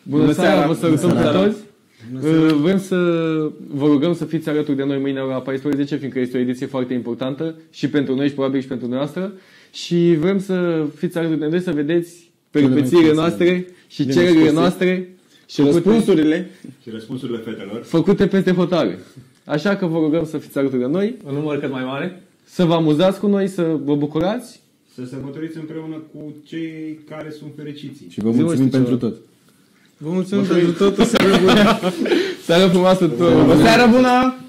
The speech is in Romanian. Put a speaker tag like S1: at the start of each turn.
S1: Bună seara, vă salutăm pe toți. Vrem să vă rugăm să fiți alături de noi mâine la ora 14, fiindcă este o ediție foarte importantă și pentru noi și probabil și pentru noastră. Și vrem să fiți alături de noi, să vedeți peripețiile noastre și cererile noastre
S2: și răspunsurile fetelor
S1: făcute peste hotare. Așa că vă rugăm să fiți alături de noi,
S3: în număr cât mai mare,
S1: să vă amuzați cu noi, să vă bucurați,
S2: să sărbătoriți împreună cu cei care sunt fericiți.
S4: Și vă mulțumim pentru tot.
S1: Vă mulțumim pentru tot. O seară bună. Seară frumoasă tuturor.
S3: O seară bună.